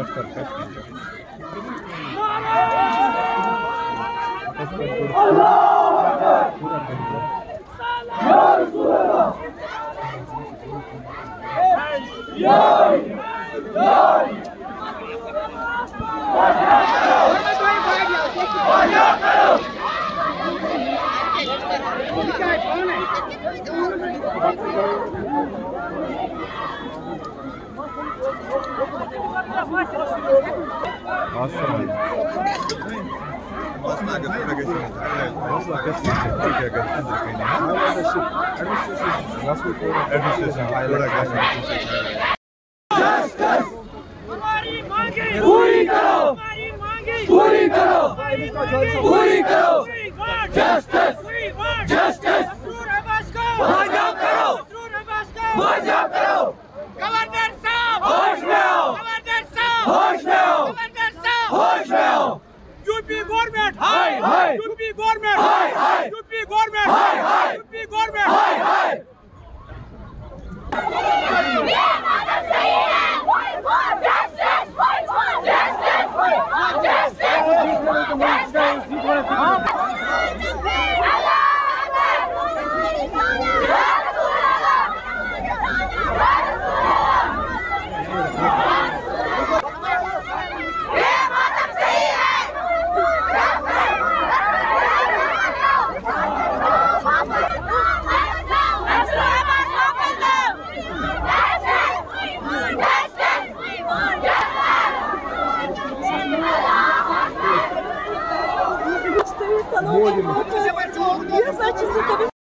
हमारी मांगे पूरी करो, हमारी मांगे पूरी करो, पूरी करो। Justice, justice. पंजाब करो, पंजाब करो। गवर्नर साहब होश में आओ, गवर्नर साहब होश में आओ, गवर्नर साहब होश में आओ। यूपी गवर्नमेंट हाय हाय, यूपी गवर्नमेंट हाय हाय, यूपी गवर्नमेंट हाय हाय, यूपी गवर्नमेंट हाय हाय। ये मतलब सही है। जस्टिस, Я, значит,